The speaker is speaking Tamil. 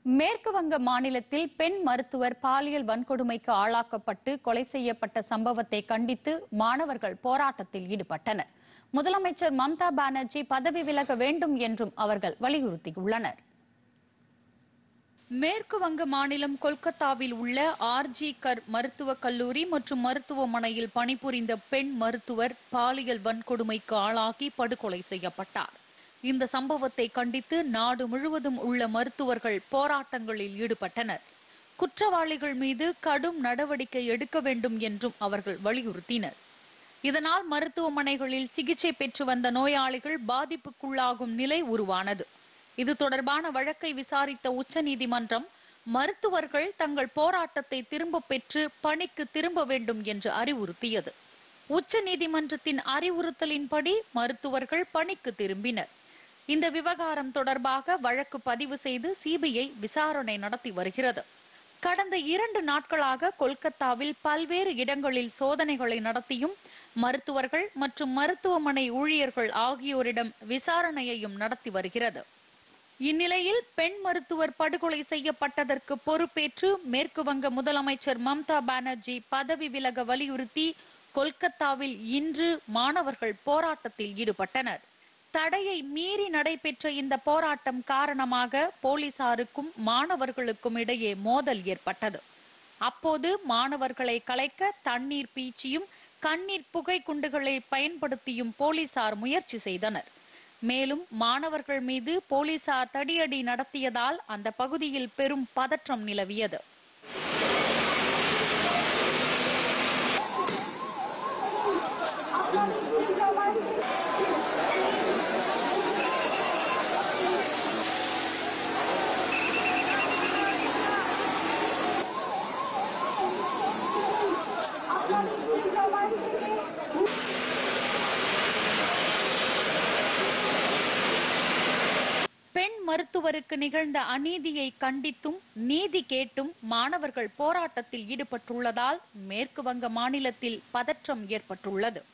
மேற்கு வங்க மாநிலத்தில் பெண் மருத்துவர் பாலியல் வன்கொடுமைக்கு ஆளாக்கப்பட்டு கொலை செய்யப்பட்ட சம்பவத்தை கண்டித்து மாணவர்கள் போராட்டத்தில் ஈடுபட்டனர். முதலமைச்சர் மம்தா பானர்ஜி பதவி விலக வேண்டும் என்றும் அவர்கள் வலியுறுத்தியுள்ளனர். மேற்கு வங்க மாநிலம் கொல்கத்தாவில் உள்ள ஆர்ஜி கர் மருத்துவக் கல்லூரி மற்றும் மருத்துவமனையில் பணிபுரிந்த பெண் மருத்துவர் பாலியல் வன்கொடுமைக்கு ஆளாகி படுகொலை செய்யப்பட்டார். இந்த சம்பவத்தை கண்டித்து நாடு முழுவதும் உள்ள மருத்துவர்கள் போராட்டங்களில் ஈடுபட்டனர். குற்றவாளிகள் மீது கடும் நடவடிக்கை எடுக்க வேண்டும் என்றும் அவர்கள் வலியுறுத்தினர். இதனால் மருத்துவமனைகளில் சிகிச்சை பெற்று வந்த நோயாளிகள் பாதிப்புக்குள்ளாகும் நிலை உருவானது. இது தொடர்பான வழக்கை விசாரித்த உச்சநீதிமன்றம் மருத்துவர்கள் தங்கள் போராட்டத்தை திரும்ப பெற்று பணிக்கு திரும்ப வேண்டும் என்று அறிவுறுத்தியது. உச்சநீதிமன்றத்தின் அறிவுறுத்தலின்படி மருத்துவர்கள் பணிக்கு திரும்பினர். இந்த விவகாரம் தொடர்பாக வழக்கு பதிவு செய்து சிபிஐ விசாரணை நடத்தி வருகிறது. கடந்த 2 நாட்களாக கொல்கத்தாவில் பல்வேறு இடங்களில் சோதனைகளை நடத்தியும் மருத்துவர்கள் மற்றும் மருத்துவமனை ஊழியர்கள் ஆகியோரிடம் விசாரணையையும் நடத்தி வருகிறது. இந்நிலையில் பெண் மருத்துவர் படுகொலை செய்யப்பட்டதற்கு பொறுப்பேற்று மேற்கு வங்க முதலமைச்சர் மம்தா பானர்ஜி பதவி விலக வலியுறுத்தி கொல்கத்தாவில் இன்று மாணவர்கள் போராட்டத்தில் ஈடுபட்டனர். தடையை மீறி நடைபெற்ற இந்த போராட்டம் காரணமாக போலீசாருக்கும் மாணவர்களுக்கும் இடையே மோதல் ஏற்பட்டது. அப்போது மாணவர்களை கலைக்க தண்ணீர் பீச்சியும் கண்ணீர் புகை குண்டுகளை பயன்படுத்தியும் போலீசார் முயற்சி செய்தனர். மேலும் மாணவர்கள் மீது போலீசார் தடியடி நடத்தியதால் அந்த பகுதியில் பெரும் பதற்றம் நிலவியது. பெண் மருத்துவருக்கு நிகழ்ந்த அநீதியை கண்டித்தும் நீதி கேட்டும் மாணவர்கள் போராட்டத்தில் ஈடுபட்டுள்ளதால் மேற்கு வங்க மாநிலத்தில் பதற்றம் ஏற்பட்டுள்ளது.